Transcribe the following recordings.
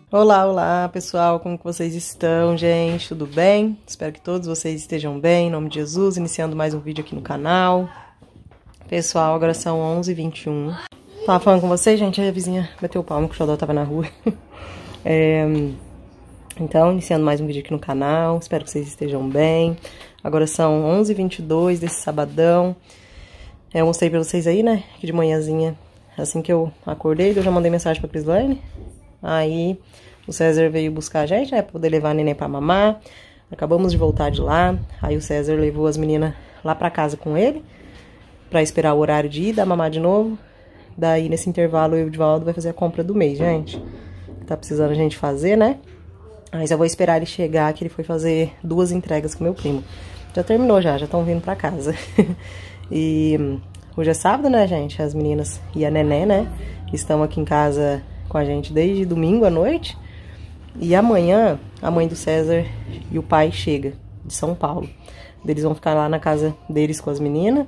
Olá, olá pessoal, como que vocês estão, gente? Tudo bem? Espero que todos vocês estejam bem, em nome de Jesus, iniciando mais um vídeo aqui no canal. Pessoal, agora são 11h21. Tava falando com vocês, gente, a vizinha bateu o palmo que o Xodó tava na rua. Então, iniciando mais um vídeo aqui no canal, espero que vocês estejam bem. Agora são 11h22 desse sabadão. Eu mostrei pra vocês aí, né, que de manhãzinha, assim que eu acordei, eu já mandei mensagem pra Crislane. Aí o César veio buscar a gente, né, pra poder levar a neném pra mamar. Acabamos de voltar de lá. Aí o César levou as meninas lá pra casa com ele, pra esperar o horário de ir dar mamar de novo. Daí, nesse intervalo, eu e o Edvaldo vai fazer a compra do mês, gente. Tá precisando a gente fazer, né? Aí já vou esperar ele chegar, que ele foi fazer 2 entregas com meu primo. Já terminou já estão vindo pra casa. E hoje é sábado, né, gente? As meninas e a neném, né, estão aqui em casa com a gente desde domingo à noite. E amanhã, a mãe do César e o pai chega de São Paulo. Eles vão ficar lá na casa deles com as meninas.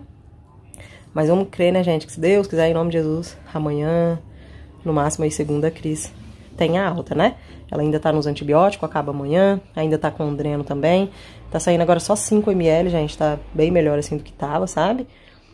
Mas vamos crer, né, gente, que se Deus quiser, em nome de Jesus, amanhã, no máximo aí segunda, a Cris tem a alta, né? Ela ainda tá nos antibióticos, acaba amanhã, ainda tá com o dreno também. Tá saindo agora só 5 ml, gente, tá bem melhor assim do que tava, sabe?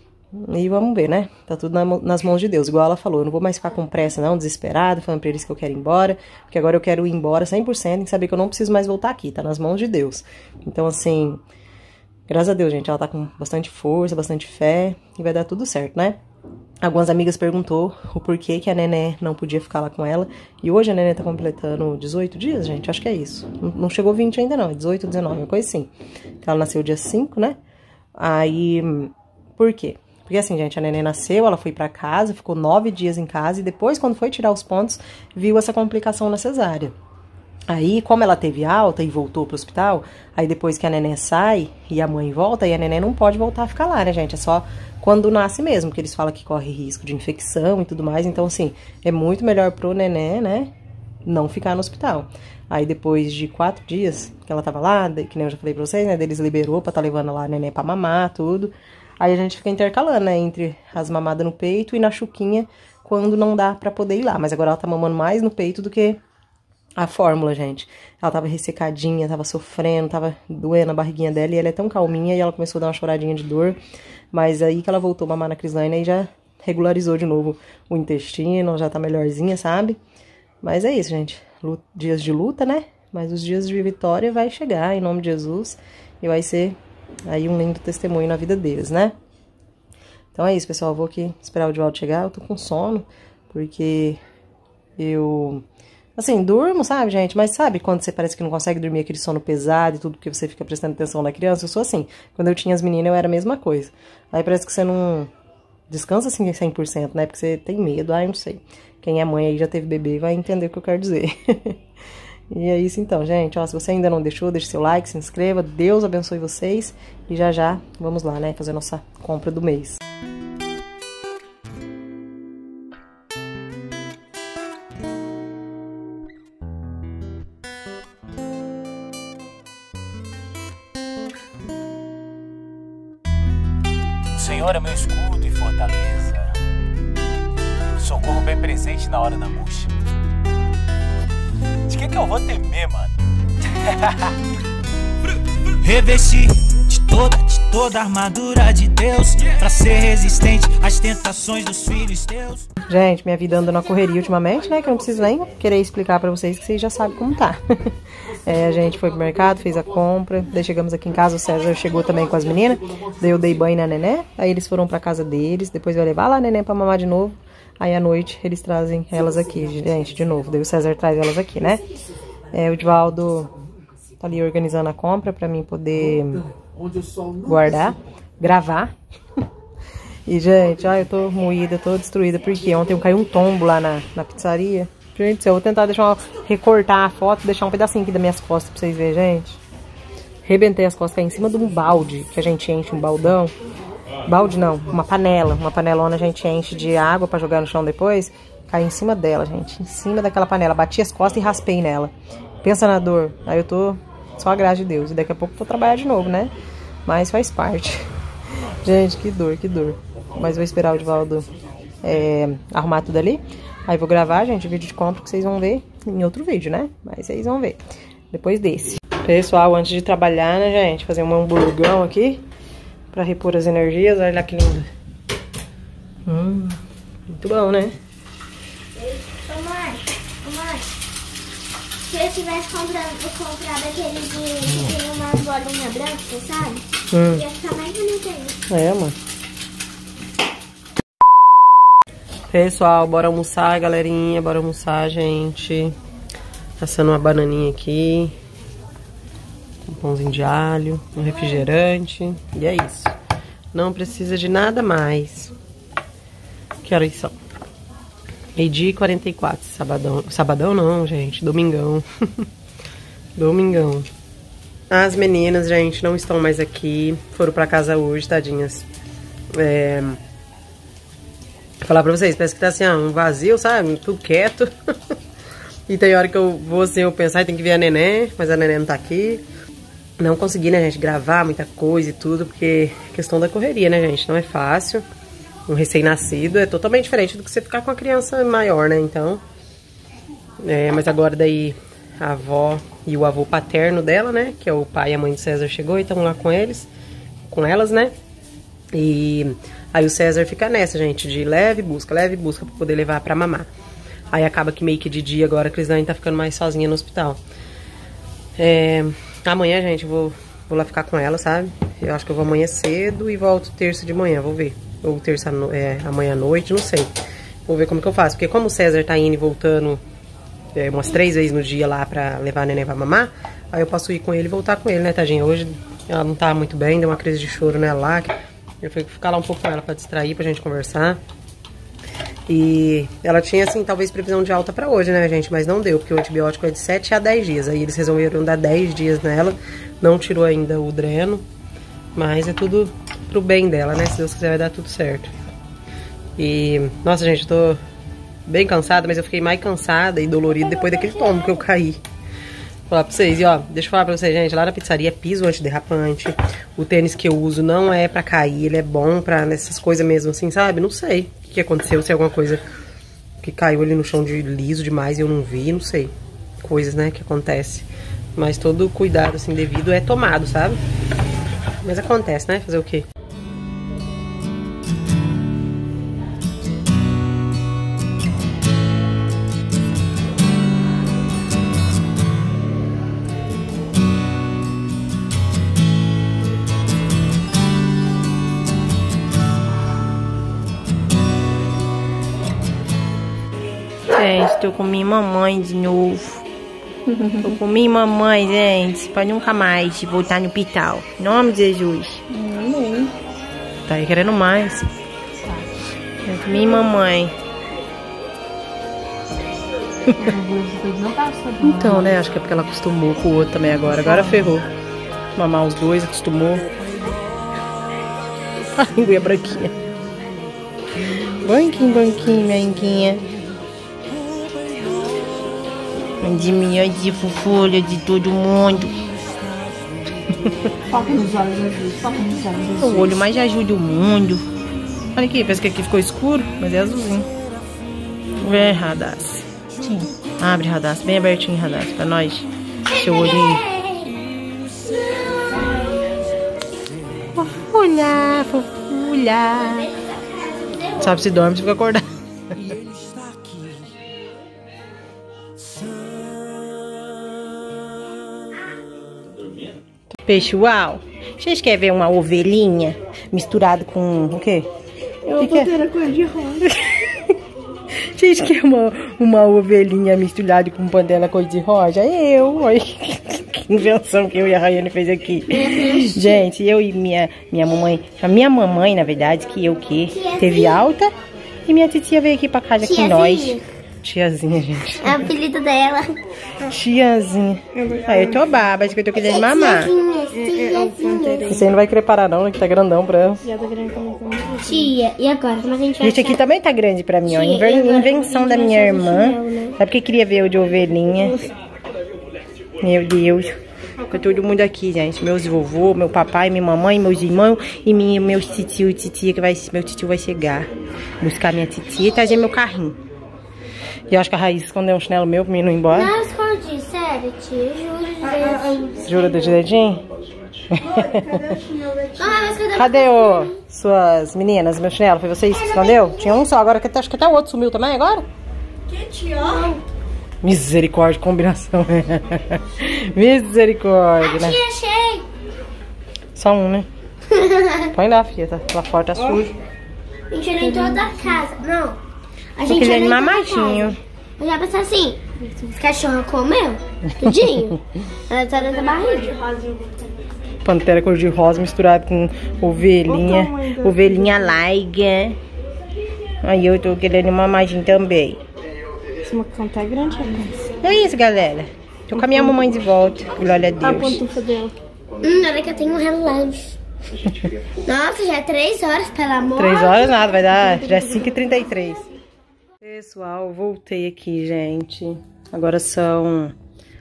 E vamos ver, né? Tá tudo nas mãos de Deus. Igual ela falou, eu não vou mais ficar com pressa não, desesperada, falando pra eles que eu quero ir embora. Porque agora eu quero ir embora 100% e saber que eu não preciso mais voltar aqui, tá nas mãos de Deus. Então, assim, graças a Deus, gente, ela tá com bastante força, bastante fé e vai dar tudo certo, né? Algumas amigas perguntou o porquê que a neném não podia ficar lá com ela. E hoje a neném tá completando 18 dias, gente, acho que é isso. Não chegou 20 ainda não, é 18, 19, uma coisa assim. Ela nasceu dia 5, né? Aí, por quê? Porque assim, gente, a neném nasceu, ela foi pra casa, ficou 9 dias em casa e depois, quando foi tirar os pontos, viu essa complicação na cesárea. Aí, como ela teve alta e voltou pro hospital, aí depois que a neném sai e a mãe volta, aí a neném não pode voltar a ficar lá, né, gente? É só quando nasce mesmo, que eles falam que corre risco de infecção e tudo mais. Então, assim, é muito melhor pro neném, né, não ficar no hospital. Aí, depois de 4 dias que ela tava lá, que nem eu já falei pra vocês, né, deles liberou pra tá levando lá a neném pra mamar, tudo. Aí a gente fica intercalando, né, entre as mamadas no peito e na chuquinha, quando não dá pra poder ir lá. Mas agora ela tá mamando mais no peito do que a fórmula, gente. Ela tava ressecadinha, tava sofrendo, tava doendo a barriguinha dela, e ela é tão calminha, e ela começou a dar uma choradinha de dor. Mas aí que ela voltou a mamar na Crislane, aí já regularizou de novo o intestino, já tá melhorzinha, sabe? Mas é isso, gente. Dias de luta, né? Mas os dias de vitória vai chegar, em nome de Jesus, e vai ser aí um lindo testemunho na vida deles, né? Então é isso, pessoal. Eu vou aqui esperar o Edvaldo chegar. Eu tô com sono, porque eu, assim, durmo, sabe, gente? Mas sabe quando você parece que não consegue dormir, aquele sono pesado e tudo, porque você fica prestando atenção na criança? Eu sou assim. Quando eu tinha as meninas, eu era a mesma coisa. Aí parece que você não descansa, assim, 100%, né? Porque você tem medo. Ah, eu não sei. Quem é mãe aí já teve bebê vai entender o que eu quero dizer. E é isso então, gente. Ó, se você ainda não deixou, deixe seu like, se inscreva. Deus abençoe vocês. E já já, vamos lá, né? Fazer a nossa compra do mês. O Senhor é meu escudo e fortaleza, socorro bem presente na hora da angústia. De que eu vou temer, mano? Revesti de toda a armadura de Deus, pra ser resistente às tentações dos filhos teus. Gente, minha vida anda na correria ultimamente, né? Que eu não preciso nem querer explicar pra vocês, que vocês já sabem como tá. A gente foi pro mercado, fez a compra, daí chegamos aqui em casa, o César chegou também com as meninas, daí eu dei banho na neném, aí eles foram pra casa deles, depois eu ia levar lá a neném pra mamar de novo, aí à noite eles trazem elas aqui, gente, de novo, daí o César traz elas aqui, né? O Edvaldo tá ali organizando a compra pra mim poder guardar, gravar. E, gente, eu tô moída, tô destruída, porque ontem eu caí um tombo lá na pizzaria. Gente, eu vou tentar recortar a foto, deixar um pedacinho aqui das minhas costas pra vocês verem, gente. Rebentei as costas, caí em cima de um balde, que a gente enche um baldão. Balde não, uma panela. Uma panelona a gente enche de água pra jogar no chão depois. Caí em cima dela, gente, em cima daquela panela. Bati as costas e raspei nela. Pensa na dor. Aí eu tô só a graça de Deus. E daqui a pouco eu vou trabalhar de novo, né? Mas faz parte. Gente, que dor, que dor. Mas vou esperar o Edvaldo arrumar tudo ali. Aí vou gravar, gente, o vídeo de compra que vocês vão ver em outro vídeo, né? Mas vocês vão ver depois desse. Pessoal, antes de trabalhar, né, gente? Fazer um hamburgão aqui pra repor as energias. Olha lá que lindo. Muito bom, né? Ô mãe, se eu tivesse comprado aquele que tem umas bolinhas brancas, sabe? Ia ficar mais bonito ainda. É, mano. Pessoal, bora almoçar, galerinha. Bora almoçar, gente. Assando uma bananinha aqui. Um pãozinho de alho. Um refrigerante. E é isso. Não precisa de nada mais. Que horas são? 12h44. Sabadão. Sabadão não, gente. Domingão. Domingão. As meninas, gente, não estão mais aqui. Foram pra casa hoje, tadinhas. Vou falar pra vocês, parece que tá assim, ó, um vazio, sabe? Tudo quieto. E tem hora que eu vou assim, eu pensar, tem que ver a neném, mas a neném não tá aqui. Não consegui, né, gente, gravar muita coisa e tudo, porque questão da correria, né, gente? Não é fácil. Um recém-nascido é totalmente diferente do que você ficar com a criança maior, né? Então, mas agora daí a avó e o avô paterno dela, né? Que é o pai e a mãe do César chegou e estão lá com eles, com elas, né? E aí o César fica nessa, gente, de leve busca pra poder levar pra mamar. Aí acaba que meio que de dia agora a Crislane tá ficando mais sozinha no hospital. Amanhã, gente, vou lá ficar com ela, sabe? Eu acho que eu vou amanhã cedo e volto terça de manhã, vou ver. Ou terça, amanhã à noite, não sei. Vou ver como que eu faço. Porque como o César tá indo e voltando umas 3 vezes no dia lá pra levar a neném pra mamar, aí eu posso ir com ele e voltar com ele, né, tadinha? Hoje ela não tá muito bem, deu uma crise de choro nela lá. Eu fui ficar lá um pouco com ela pra distrair, pra gente conversar. E ela tinha, assim, talvez previsão de alta pra hoje, né, gente? Mas não deu, porque o antibiótico é de 7 a 10 dias. Aí eles resolveram dar 10 dias nela. Não tirou ainda o dreno. Mas é tudo pro bem dela, né? Se Deus quiser vai dar tudo certo. E, nossa, gente, eu tô bem cansada, mas eu fiquei mais cansada e dolorida depois daquele tombo que eu caí. Vou falar pra vocês, e ó, deixa eu falar pra vocês, gente, lá na pizzaria piso antiderrapante. O tênis que eu uso não é pra cair, ele é bom pra nessas coisas mesmo, assim, sabe? Não sei o que aconteceu, se é alguma coisa que caiu ali no chão de liso demais e eu não vi, não sei. Coisas, né, que acontece. Mas todo cuidado, assim, devido é tomado, sabe? Mas acontece, né? Fazer o quê? Gente, tô com minha mamãe de novo. Tô com minha mamãe, gente, pra nunca mais voltar no hospital. Em nome de Jesus. Amém. Tá aí querendo mais. Minha mamãe. Então, né? Acho que é porque ela acostumou com o outro também agora. Agora ferrou. Mamar os dois, acostumou. A linguinha branquinha. Branquinho, minha linguinha. De minha, de fofura de todo mundo. Foca nos olhos azuis, foca nos olhos azuis. O olho mais ajuda o mundo. Olha aqui, parece que aqui ficou escuro, mas é azulzinho. Vem, Radassa. Sim. Abre, Radassa, bem abertinho, Radassa, pra nós. Seu olhinho. Fofulha, fofulha. Sabe se dorme, se fica acordado. Pessoal, vocês querem ver uma ovelhinha misturado com o quê? Eu vou ter a cor de rosa. Vocês querem uma ovelhinha misturada com panela cor de rosa? Olha que invenção que eu e a Rayane fez aqui. Gente, eu e minha mamãe, a minha mamãe, na verdade, teve alta, e minha titia veio aqui pra casa com nós. Tiazinha, gente. É o apelido dela. Tiazinha. Aí eu tô baba, acho que eu tô querendo mamar. Você não vai querer parar não, que tá grandão pra ela. Já tô querendo comer. Tia, e agora? Como a gente vai Gente, aqui também tá grande pra mim, ó. Invenção da minha irmã. Sabe porque queria ver o de ovelhinha? Meu Deus. Fica todo mundo aqui, gente. Meus vovô, meu papai, minha mamãe, meus irmãos e meus titio e titia, meu titio vai chegar. Buscar minha titia e trazer meu carrinho. E eu acho que a Raíssa escondeu um chinelo meu pra mim não ir embora. Não, escondi, sério, tio, juro. Jura de dedinho? Cadê suas meninas? Meu chinelo? Foi vocês que escondeu? Tinha um só, agora acho que até o outro sumiu também agora? Que tio? Misericórdia, combinação. Misericórdia, né? Achei. Só um, né? Põe lá, filha, tá lá fora, tá sujo. A gente nem toda a casa. Não. A gente Porque ele é nem mamadinho. Eu já pensei assim, os cachorros comeu tudinho. Ela tá dentro da barriga. Pantera cor-de-rosa misturado com ovelhinha. Ovelhinha larga. Aí eu tô querendo mamadinho também. Esse macacão tá grande, rapaz. É isso, galera. Tô com a minha mamãe de volta. Glória a Deus. A pantufa dela. Olha que eu tenho um relógio. Nossa, já é 3 horas, pelo amor. 3 horas nada, vai dar. Já é 5h33. Pessoal, voltei aqui, gente. Agora são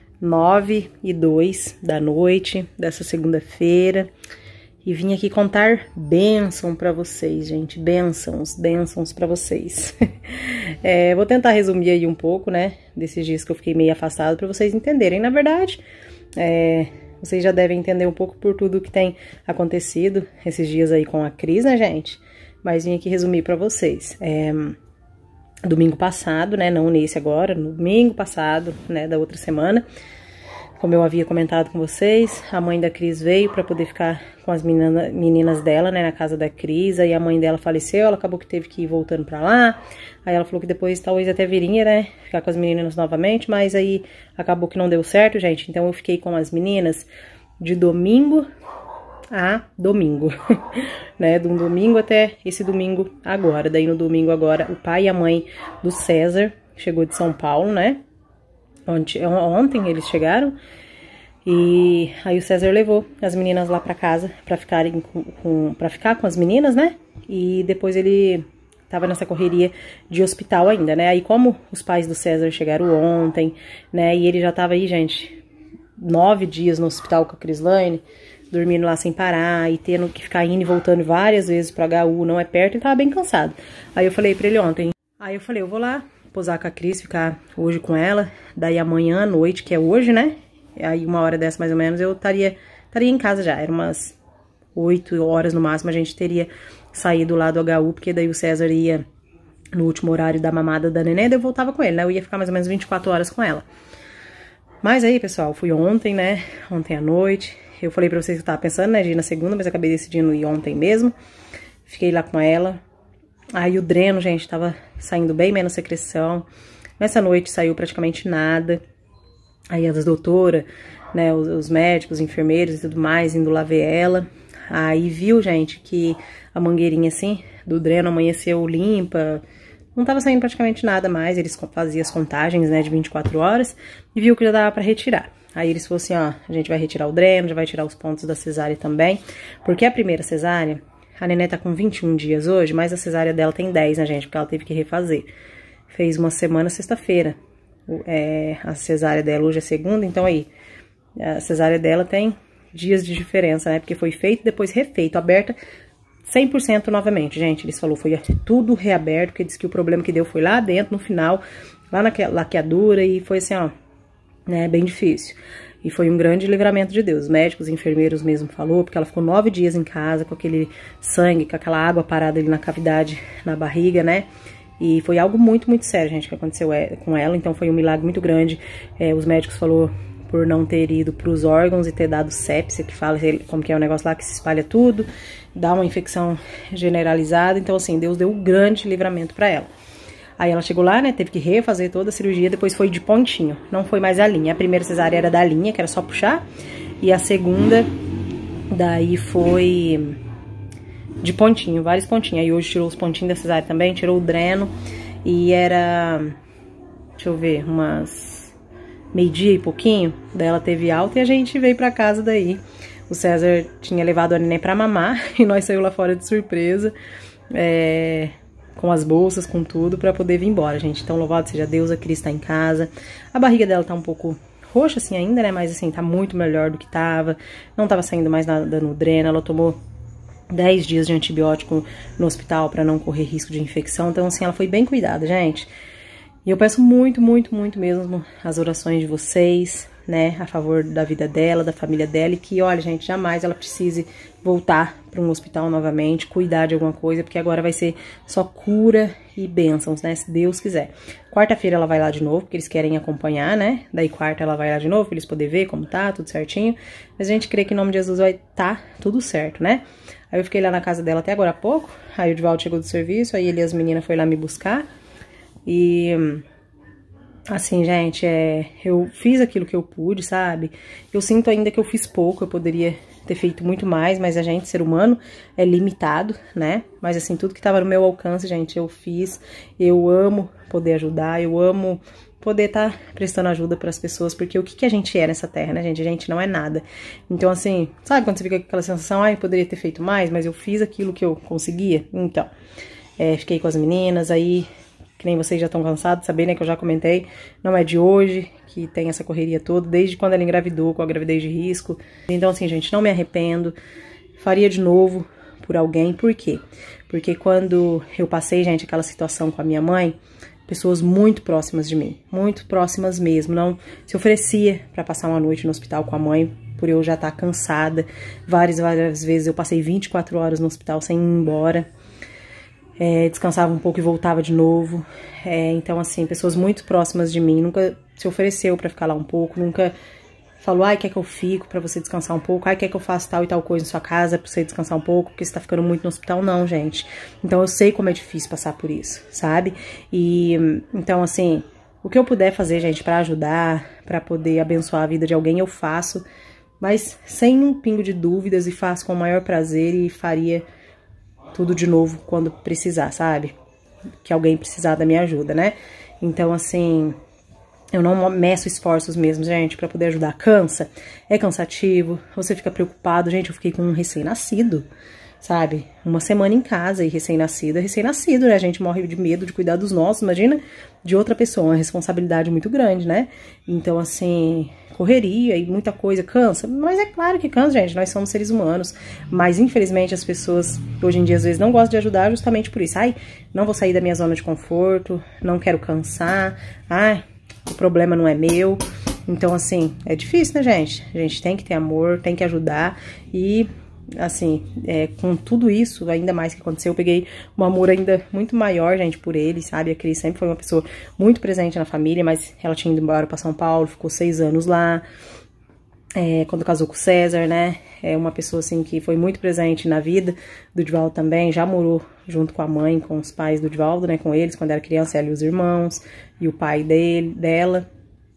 9h02 da noite dessa segunda-feira. E vim aqui contar bênção pra vocês, gente. Bênçãos pra vocês. Vou tentar resumir aí um pouco, né? Desses dias que eu fiquei meio afastado pra vocês entenderem. Na verdade, vocês já devem entender um pouco por tudo que tem acontecido esses dias aí com a Cris, né, gente? Mas vim aqui resumir pra vocês. Domingo passado, né, não nesse agora, no domingo passado, né, da outra semana, como eu havia comentado com vocês, a mãe da Cris veio pra poder ficar com as meninas dela, né, na casa da Cris, aí a mãe dela faleceu, ela acabou que teve que ir voltando pra lá, aí ela falou que depois talvez até viria, né, ficar com as meninas novamente, mas aí acabou que não deu certo, gente, então eu fiquei com as meninas de domingo a domingo, né, de um domingo até esse domingo agora, daí no domingo agora o pai e a mãe do César chegou de São Paulo, né, ontem eles chegaram, e aí o César levou as meninas lá pra casa pra ficar com as meninas, né, e depois ele tava nessa correria de hospital ainda, né, aí como os pais do César chegaram ontem, né, e ele já tava aí, gente, 9 dias no hospital com a Crislaine, dormindo lá sem parar e tendo que ficar indo e voltando várias vezes pro HU, não é perto, ele tava bem cansado. Aí eu falei pra ele ontem, eu vou lá posar com a Cris, ficar hoje com ela, daí amanhã à noite, que é hoje, né, aí 1h dessa mais ou menos, eu estaria em casa já, era umas 8 horas no máximo, a gente teria saído lá do HU, porque daí o César ia no último horário da mamada da neném, daí eu voltava com ele, né, eu ia ficar mais ou menos 24 horas com ela. Mas aí, pessoal, fui ontem, né, ontem à noite. Eu falei pra vocês que eu tava pensando, né, de ir na segunda, mas acabei decidindo ir ontem mesmo. Fiquei lá com ela. Aí o dreno, gente, tava saindo bem menos secreção. Nessa noite saiu praticamente nada. Aí as doutoras, né, os médicos, os enfermeiros e tudo mais, indo lá ver ela. Aí viu, gente, que a mangueirinha, assim, do dreno amanheceu limpa. Não tava saindo praticamente nada mais, eles faziam as contagens, né, de 24 horas. E viu que já dava pra retirar. Aí eles falaram assim, ó, a gente vai retirar o dreno, já vai tirar os pontos da cesárea também. Porque a primeira cesárea, a neném tá com 21 dias hoje, mas a cesárea dela tem 10, né, gente? Porque ela teve que refazer. Fez uma semana sexta-feira. A cesárea dela hoje é segunda, então aí, a cesárea dela tem dias de diferença, né? Porque foi feito, depois refeito, aberta 100% novamente, gente. Eles falaram, foi tudo reaberto, porque disse que o problema que deu foi lá dentro, no final, lá na laqueadura, e foi assim, ó, né, bem difícil. E foi um grande livramento de Deus. Os médicos, os enfermeiros mesmo falou, porque ela ficou 9 dias em casa com aquele sangue, com aquela água parada ali na cavidade, na barriga, né? E foi algo muito, muito sério, gente, que aconteceu com ela. Então foi um milagre muito grande. Os médicos falou por não ter ido pros órgãos e ter dado sepsia, que fala como que é o negócio lá que se espalha tudo, dá uma infecção generalizada. Então assim, Deus deu um grande livramento pra ela. Aí ela chegou lá, né, teve que refazer toda a cirurgia, depois foi de pontinho, não foi mais a linha. A primeira cesárea era da linha, que era só puxar, e a segunda, daí foi de pontinho, vários pontinhos. Aí hoje tirou os pontinhos da cesárea também, tirou o dreno, e era, deixa eu ver, umas meio-dia e pouquinho, daí ela teve alta e a gente veio pra casa daí. O César tinha levado a neném pra mamar, e nós saímos lá fora de surpresa, com as bolsas, com tudo, pra poder vir embora, gente. Então, louvado seja Deus, a Cris tá em casa. A barriga dela tá um pouco roxa, assim, ainda, né? Mas, assim, tá muito melhor do que tava. Não tava saindo mais nada no dreno. Ela tomou 10 dias de antibiótico no hospital pra não correr risco de infecção. Então, assim, ela foi bem cuidada, gente. E eu peço muito, muito, muito mesmo as orações de vocês, né, a favor da vida dela, da família dela, e que, olha, gente, jamais ela precise voltar para um hospital novamente, cuidar de alguma coisa, porque agora vai ser só cura e bênçãos, né, se Deus quiser. Quarta-feira ela vai lá de novo, porque eles querem acompanhar, né, daí quarta ela vai lá de novo, pra eles poderem ver como tá, tudo certinho, mas a gente crê que em nome de Jesus vai tá tudo certo, né. Aí eu fiquei lá na casa dela até agora há pouco, aí o Divaldo chegou do serviço, aí ele e as meninas foram lá me buscar, e... assim, gente, eu fiz aquilo que eu pude, sabe? Eu sinto ainda que eu fiz pouco, eu poderia ter feito muito mais, mas a gente, ser humano, é limitado, né? Mas assim, tudo que tava no meu alcance, gente, eu fiz. Eu amo poder ajudar, eu amo poder estar prestando ajuda para as pessoas, porque o que a gente é nessa terra, né, gente? A gente não é nada. Então, assim, sabe quando você fica com aquela sensação, eu poderia ter feito mais, mas eu fiz aquilo que eu conseguia? Então, fiquei com as meninas, aí... que nem vocês já estão cansados de saber, né, que eu já comentei, não é de hoje que tem essa correria toda, desde quando ela engravidou, com a gravidez de risco. Então, assim, gente, não me arrependo, faria de novo por alguém. Por quê? Porque quando eu passei, gente, aquela situação com a minha mãe, pessoas muito próximas de mim, muito próximas mesmo, não se oferecia para passar uma noite no hospital com a mãe, por eu já estar cansada. Várias vezes eu passei 24 horas no hospital sem ir embora. Descansava um pouco e voltava de novo. Então, assim, pessoas muito próximas de mim nunca se ofereceu pra ficar lá um pouco, nunca falou, quer que eu fico pra você descansar um pouco, quer que eu faça tal e tal coisa na sua casa pra você descansar um pouco, porque você tá ficando muito no hospital. Não, gente. Então, eu sei como é difícil passar por isso, sabe? E, então, assim, o que eu puder fazer, gente, pra ajudar, pra poder abençoar a vida de alguém, eu faço, mas sem um pingo de dúvidas, e faço com o maior prazer, e faria tudo de novo quando precisar, sabe? Que alguém precisar da minha ajuda, né? Então, assim, eu não meço esforços mesmo, gente, pra poder ajudar. Cansa, é cansativo, você fica preocupado. Gente, eu fiquei com um recém-nascido, sabe? Uma semana em casa e recém-nascido, né? A gente morre de medo de cuidar dos nossos, imagina de outra pessoa, uma responsabilidade muito grande, né? Então, assim, correria e muita coisa cansa, mas é claro que cansa, gente, nós somos seres humanos, mas infelizmente as pessoas hoje em dia às vezes não gostam de ajudar justamente por isso. Não vou sair da minha zona de conforto, não quero cansar, o problema não é meu. Então, assim, é difícil, né, gente? A gente tem que ter amor, tem que ajudar e... assim, com tudo isso, ainda mais que aconteceu, eu peguei um amor ainda muito maior, gente, por ele, sabe? A Cris sempre foi uma pessoa muito presente na família, mas ela tinha ido embora pra São Paulo, ficou 6 anos lá, quando casou com o César, né? É uma pessoa, assim, que foi muito presente na vida do Divaldo também, já morou junto com a mãe, com os pais do Divaldo, né? Com eles, quando era criança, ela e os irmãos, e o pai dela.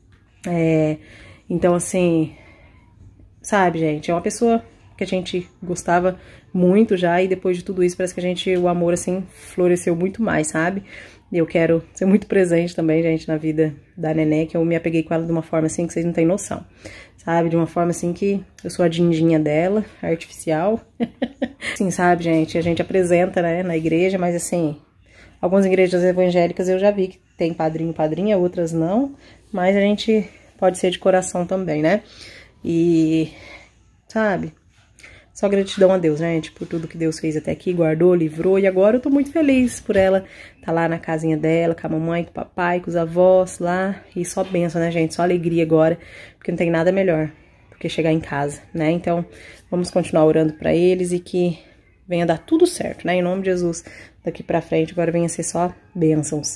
Então, assim, sabe, gente, é uma pessoa... que a gente gostava muito já, e depois de tudo isso parece que o amor, assim, floresceu muito mais, sabe? E eu quero ser muito presente também, gente, na vida da Nenê, que eu me apeguei com ela de uma forma, assim, que vocês não têm noção, sabe? De uma forma, assim, que eu sou a dindinha dela, artificial. Assim, sabe, gente? A gente apresenta, né, na igreja, mas, assim, algumas igrejas evangélicas eu já vi que tem padrinho, padrinha, outras não, mas a gente pode ser de coração também, né? E, sabe... só gratidão a Deus, gente, por tudo que Deus fez até aqui, guardou, livrou, e agora eu tô muito feliz por ela tá lá na casinha dela, com a mamãe, com o papai, com os avós lá, e só bênção, né, gente, só alegria agora, porque não tem nada melhor do que chegar em casa, né, então vamos continuar orando pra eles e que venha dar tudo certo, né, em nome de Jesus, daqui pra frente, agora venha ser só bênçãos.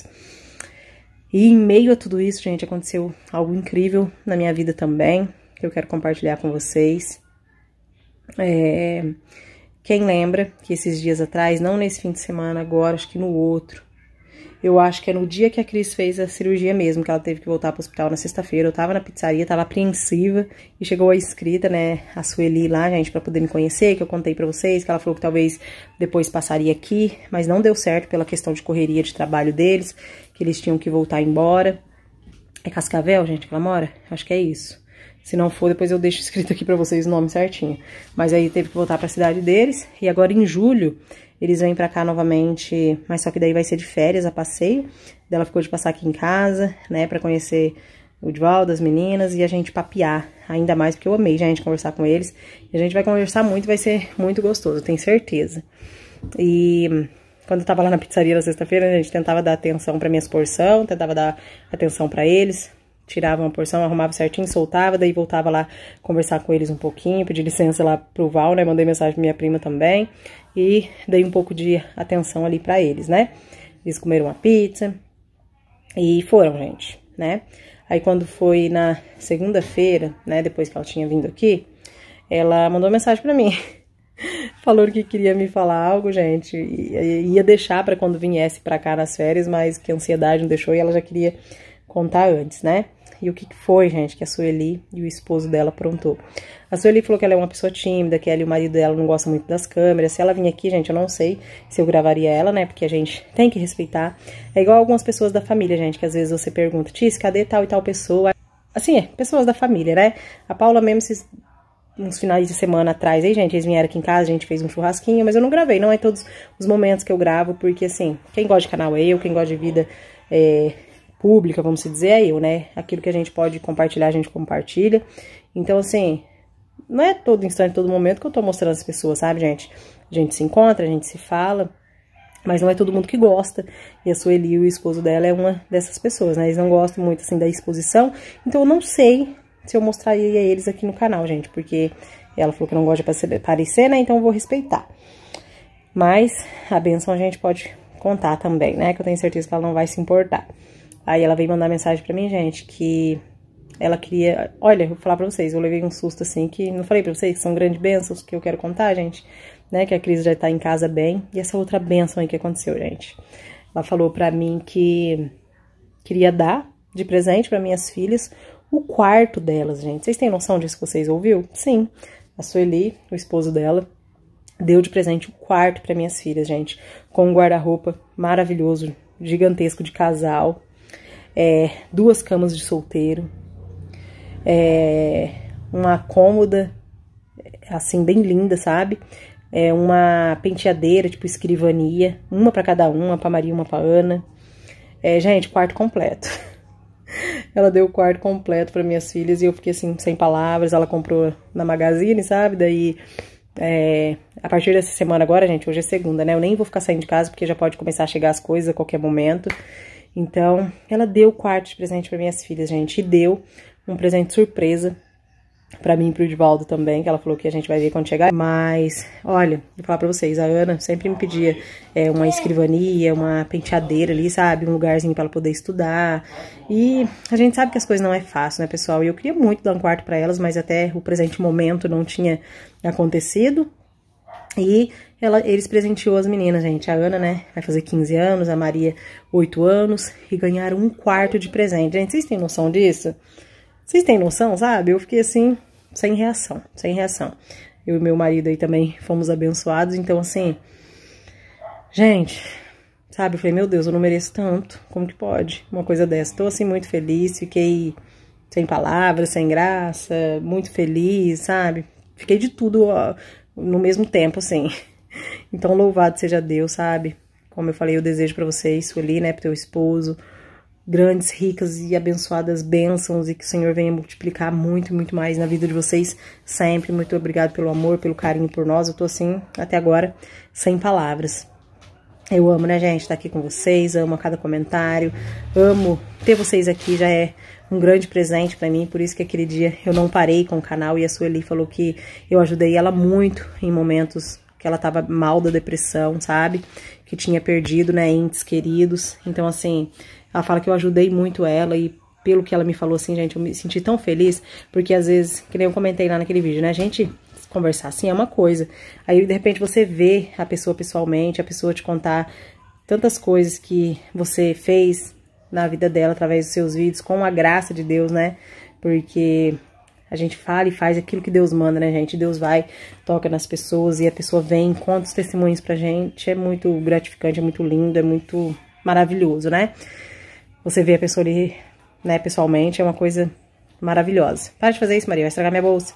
E em meio a tudo isso, gente, aconteceu algo incrível na minha vida também, que eu quero compartilhar com vocês. Quem lembra que esses dias atrás, não nesse fim de semana agora, acho que no outro, eu acho que é no dia que a Cris fez a cirurgia mesmo, que ela teve que voltar pro hospital na sexta-feira, eu tava na pizzaria, tava apreensiva, e chegou a inscrita, né, a Sueli lá, gente, pra poder me conhecer, que eu contei pra vocês, que ela falou que talvez depois passaria aqui, mas não deu certo pela questão de correria de trabalho deles, que eles tinham que voltar embora. É Cascavel, gente, que ela mora? Acho que é isso. Se não for, depois eu deixo escrito aqui pra vocês o nome certinho. Mas aí teve que voltar pra cidade deles. E agora em julho, eles vêm pra cá novamente. Mas só que daí vai ser de férias, a passeio. Ela ficou de passar aqui em casa, né? Pra conhecer o Divaldo, as meninas. E a gente papear ainda mais, porque eu amei, gente, conversar com eles. E a gente vai conversar muito, vai ser muito gostoso, tenho certeza. E quando eu tava lá na pizzaria na sexta-feira, a gente tentava dar atenção pra minhas porções, tentava dar atenção pra eles. Tirava uma porção, arrumava certinho, soltava, daí voltava lá conversar com eles um pouquinho, pedir licença lá pro Val, né? Mandei mensagem pra minha prima também e dei um pouco de atenção ali pra eles, né? Eles comeram uma pizza e foram, gente, né? Aí quando foi na segunda-feira, né, depois que ela tinha vindo aqui, ela mandou mensagem pra mim. Falou que queria me falar algo, gente, e ia deixar pra quando viesse pra cá nas férias, mas que a ansiedade não deixou e ela já queria contar antes, né? E o que foi, gente, que a Sueli e o esposo dela aprontou. A Sueli falou que ela é uma pessoa tímida, que ela e o marido dela não gostam muito das câmeras. Se ela vir aqui, gente, eu não sei se eu gravaria ela, né? Porque a gente tem que respeitar. É igual algumas pessoas da família, gente, que às vezes você pergunta, Tis, cadê tal e tal pessoa? Assim, pessoas da família, né? A Paula mesmo, uns finais de semana atrás, aí, gente, eles vieram aqui em casa, a gente fez um churrasquinho, mas eu não gravei, não é todos os momentos que eu gravo, porque, assim, quem gosta de canal é eu, quem gosta de vida pública, vamos dizer, é eu, né? Aquilo que a gente pode compartilhar, a gente compartilha. Então, assim, não é todo instante, todo momento que eu tô mostrando as pessoas, sabe, gente? A gente se encontra, a gente se fala, mas não é todo mundo que gosta. E a Sueli, o esposo dela, é uma dessas pessoas, né? Eles não gostam muito, assim, da exposição. Então, eu não sei se eu mostraria eles aqui no canal, gente, porque ela falou que não gosta de aparecer, né? Então, eu vou respeitar. Mas a benção a gente pode contar também, né? Que eu tenho certeza que ela não vai se importar. Aí ela veio mandar mensagem pra mim, gente, que ela queria... Olha, eu vou falar pra vocês, eu levei um susto, assim, que não falei pra vocês que são grandes bênçãos que eu quero contar, gente, né? Que a Cris já tá em casa bem. E essa outra bênção aí que aconteceu, gente. Ela falou pra mim que queria dar de presente pra minhas filhas o quarto delas, gente. Vocês têm noção disso que vocês ouviram? Sim. A Sueli, o esposo dela, deu de presente o quarto pra minhas filhas, gente. Com um guarda-roupa maravilhoso, gigantesco de casal. 2 camas de solteiro, uma cômoda, assim, bem linda, sabe? Uma penteadeira, tipo escrivania, uma pra cada uma pra Maria e uma pra Ana. Gente, quarto completo. Ela deu o quarto completo pra minhas filhas e eu fiquei, assim, sem palavras. Ela comprou na Magazine, sabe? Daí, a partir dessa semana agora, gente, hoje é segunda, né? Eu nem vou ficar saindo de casa porque já pode começar a chegar as coisas a qualquer momento. Então, ela deu o quarto de presente para minhas filhas, gente, e deu um presente surpresa pra mim e pro Divaldo também, que ela falou que a gente vai ver quando chegar. Mas, olha, vou falar pra vocês, a Ana sempre me pedia uma escrivania, uma penteadeira ali, sabe? Um lugarzinho pra ela poder estudar. E a gente sabe que as coisas não é fácil, né, pessoal? E eu queria muito dar um quarto pra elas, mas até o presente momento não tinha acontecido. E eles presenteou as meninas, gente. A Ana, né, vai fazer 15 anos, a Maria 8 anos, e ganharam um quarto de presente. Gente, vocês têm noção disso? Vocês têm noção, sabe? Eu fiquei assim, sem reação. Eu e meu marido aí também fomos abençoados, então assim, gente, sabe? Eu falei, meu Deus, eu não mereço tanto, como que pode uma coisa dessa? Tô assim muito feliz, fiquei sem palavras, sem graça, muito feliz, sabe? Fiquei de tudo no mesmo tempo, assim. Então, louvado seja Deus, sabe? Como eu falei, eu desejo pra vocês, Sueli, né, pro teu esposo, grandes, ricas e abençoadas bênçãos e que o Senhor venha multiplicar muito, muito mais na vida de vocês sempre. Muito obrigado pelo amor, pelo carinho por nós. Eu tô assim, até agora, sem palavras. Eu amo, né, gente, estar aqui com vocês, amo a cada comentário, amo ter vocês aqui, já é um grande presente pra mim, por isso que aquele dia eu não parei com o canal e a Sueli falou que eu ajudei ela muito em momentos que ela tava mal da depressão, sabe? Que tinha perdido, né, entes queridos. Então, assim, ela fala que eu ajudei muito ela e pelo que ela me falou, assim, gente, eu me senti tão feliz, porque às vezes, que nem eu comentei lá naquele vídeo, né, a gente conversar assim é uma coisa, aí de repente você vê a pessoa pessoalmente, a pessoa te contar tantas coisas que você fez na vida dela através dos seus vídeos, com a graça de Deus, né, porque a gente fala e faz aquilo que Deus manda, né, gente, Deus vai, toca nas pessoas e a pessoa vem, conta os testemunhos pra gente, é muito gratificante, é muito lindo, é muito maravilhoso, né, você vê a pessoa ali, né, pessoalmente, é uma coisa maravilhosa. Para de fazer isso, Maria, vai estragar minha bolsa.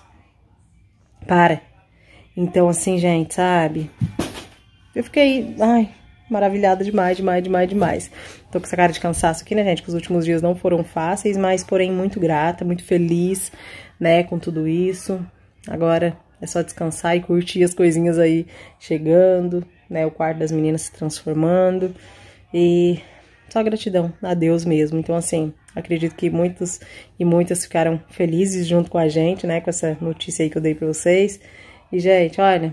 Para. Então, assim, gente, sabe? Eu fiquei, ai, maravilhada demais. Tô com essa cara de cansaço aqui, né, gente? Que os últimos dias não foram fáceis, mas, porém, muito grata, muito feliz, né, com tudo isso. Agora é só descansar e curtir as coisinhas aí chegando. né? O quarto das meninas se transformando e só gratidão a Deus mesmo. Então, assim, acredito que muitos e muitas ficaram felizes junto com a gente, né? Com essa notícia aí que eu dei pra vocês. E, gente, olha,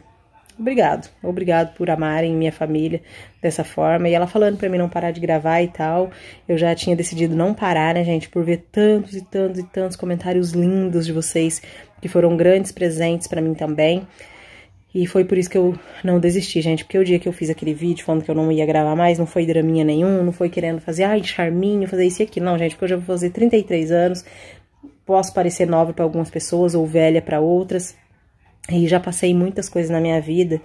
obrigado por amarem minha família dessa forma. E ela falando pra mim não parar de gravar e tal, eu já tinha decidido não parar, né, gente, por ver tantos e tantos e tantos comentários lindos de vocês, que foram grandes presentes pra mim também. E foi por isso que eu não desisti, gente, porque o dia que eu fiz aquele vídeo falando que eu não ia gravar mais, não foi draminha nenhum, não foi querendo fazer, ai, charminho, fazer isso e aquilo, não, gente, porque eu já vou fazer 33 anos, posso parecer nova pra algumas pessoas ou velha pra outras, e já passei muitas coisas na minha vida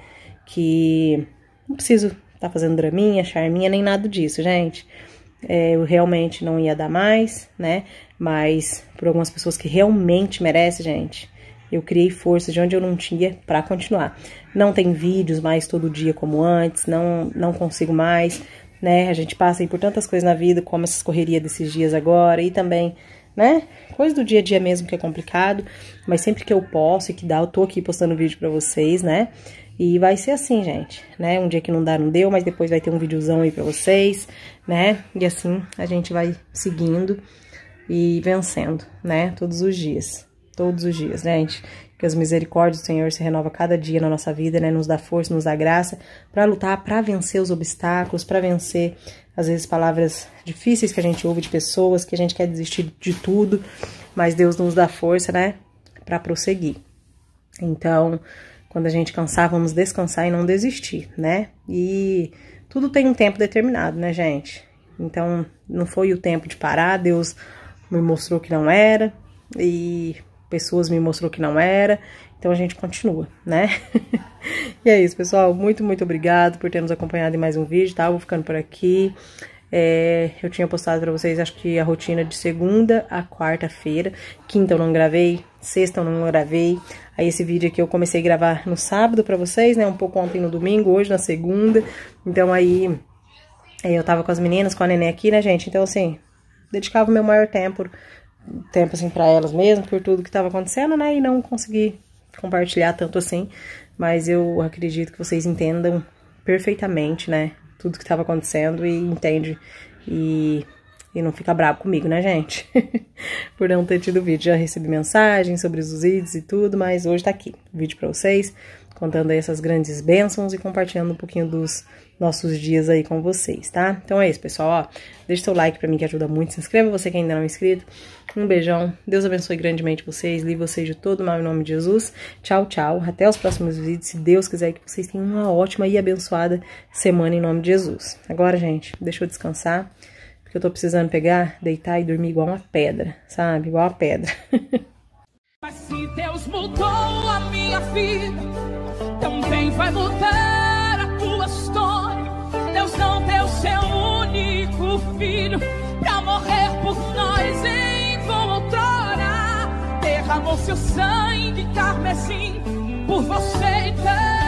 que não preciso estar fazendo draminha, charminha, nem nada disso, gente. Eu realmente não ia dar mais, né? Mas por algumas pessoas que realmente merecem, gente, eu criei força de onde eu não tinha pra continuar. Não tem vídeos mais todo dia como antes, não consigo mais, né? A gente passa aí por tantas coisas na vida, como essas correrias desses dias agora, e também, né? Coisa do dia a dia mesmo que é complicado, mas sempre que eu posso e que dá, eu tô aqui postando vídeo pra vocês, né? E vai ser assim, gente, né? Um dia que não dá, não deu, mas depois vai ter um videozão aí pra vocês, né? E assim a gente vai seguindo e vencendo, né? Todos os dias, gente. Que as misericórdias do Senhor se renova cada dia na nossa vida, né? Nos dá força, nos dá graça pra lutar, pra vencer os obstáculos, pra vencer, às vezes, palavras difíceis que a gente ouve de pessoas, que a gente quer desistir de tudo, mas Deus nos dá força, né? Pra prosseguir. Então, quando a gente cansar, vamos descansar e não desistir, né? E tudo tem um tempo determinado, né, gente? Então, não foi o tempo de parar, Deus me mostrou que não era, e pessoas me mostrou que não era, então a gente continua, né? E é isso, pessoal, muito obrigado por ter nos acompanhado em mais um vídeo, tá? Eu vou ficando por aqui. Eu tinha postado pra vocês, acho que a rotina de segunda a quarta-feira, quinta eu não gravei, sexta eu não gravei, aí esse vídeo aqui eu comecei a gravar no sábado pra vocês, né, um pouco ontem no domingo, hoje na segunda, então aí eu tava com as meninas, com a neném aqui, né, gente, então assim, dedicava o meu maior tempo assim pra elas mesmo, por tudo que tava acontecendo, né, e não consegui compartilhar tanto assim, mas eu acredito que vocês entendam perfeitamente, né, tudo que tava acontecendo e entende e não fica bravo comigo, né, gente? Por não ter tido vídeo. Já recebi mensagem sobre os vídeos e tudo, mas hoje tá aqui o vídeo pra vocês, contando aí essas grandes bênçãos e compartilhando um pouquinho dos nossos dias aí com vocês, tá? Então é isso, pessoal, ó, deixa seu like pra mim que ajuda muito, se inscreva você que ainda não é inscrito, um beijão, Deus abençoe grandemente vocês, livre vocês de todo mal em nome de Jesus, tchau, até os próximos vídeos, se Deus quiser que vocês tenham uma ótima e abençoada semana em nome de Jesus. Agora, gente, deixa eu descansar, porque eu tô precisando pegar, deitar e dormir igual uma pedra, sabe? Igual uma pedra. Mas se Deus mudou a minha vida, também vai mudar a tua história. Deus não deu seu único filho pra morrer por nós em vão outrora. Derramou seu sangue carmesim por você então.